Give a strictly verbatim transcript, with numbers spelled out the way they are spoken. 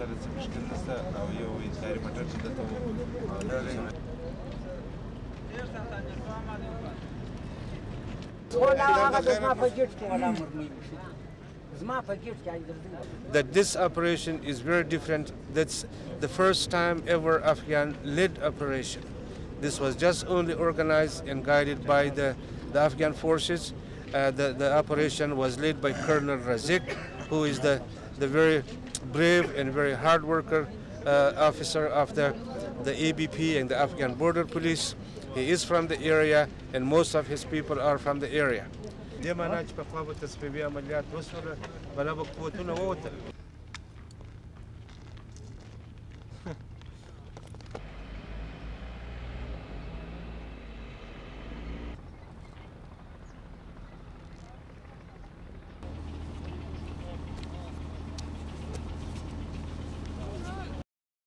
That this operation is very different. That's the first time ever Afghan-led operation. This was just only organized and guided by the, the Afghan forces. Uh, the, the operation was led by Colonel Raziq, who is the, the very brave and very hard worker uh, officer of the, the A B P and the Afghan Border Police. He is from the area, and most of his people are from the area.